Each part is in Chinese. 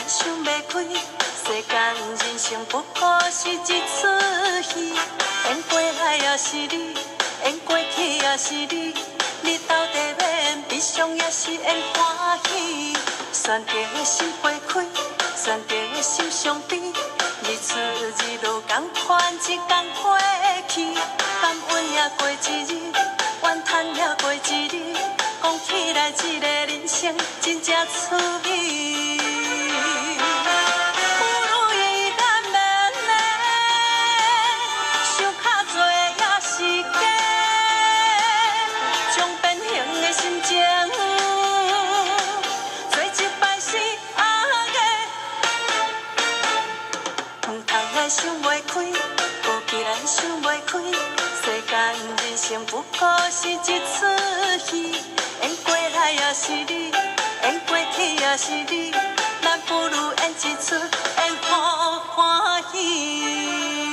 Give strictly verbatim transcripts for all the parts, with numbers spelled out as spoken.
然想袂开，世间人生不过是一出戏，演过来也是你，演过去也是你，你到底要演悲伤也是演欢喜？选择的心花开，选择的心伤悲，日出日落同款，一天过去，感恩也过一日，怨叹也过一日，讲起来这个人生真正趣味。有如意难免的，想较多也是假，将变形的心情。想袂开，无既然想袂开，世间人生不过是一出戏，演过来也是你，演过去也是你，咱不如演一出，演好欢喜。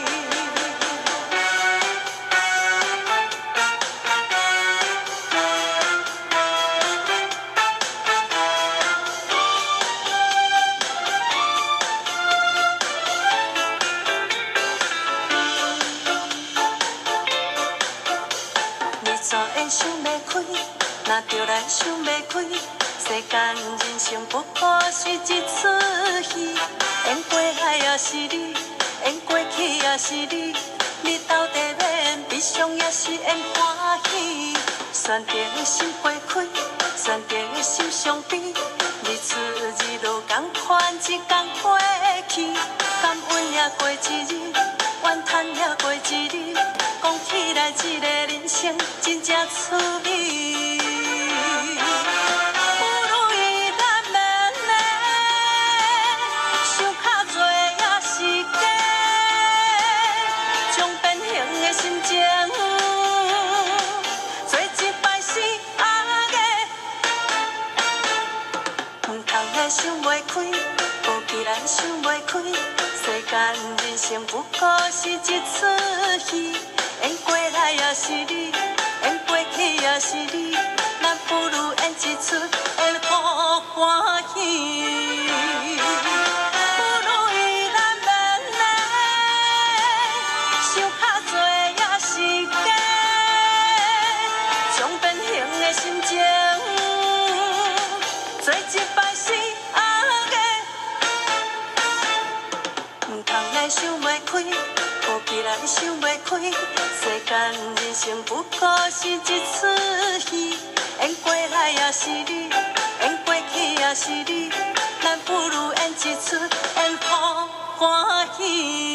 怎会想袂开？若着咱想袂开，世间人生不过是一出戏，演过来也是你，演过去也是你，你到底要演悲伤也是演欢喜？选择的心花开，选择的心伤悲，日出日落同款，一天过去，感恩也过一日，怨叹也过一日。讲起来，这个人生真正趣味。有如意难免的，想较多也是假，将变形的心情，做一摆是阿个。唔通来想袂开，无既然想袂开，世间人生不过是一出戏。演过来也是你，演过去也是你，咱不如演一出，演好欢喜。有如意难免的，想较多也是假，将变形的心情，做一摆是阿个，唔通来想袂开。无既然想袂开，世间人生不过是一出戏，演过来也是你，演过去也是你，咱不如演一出，演好欢喜。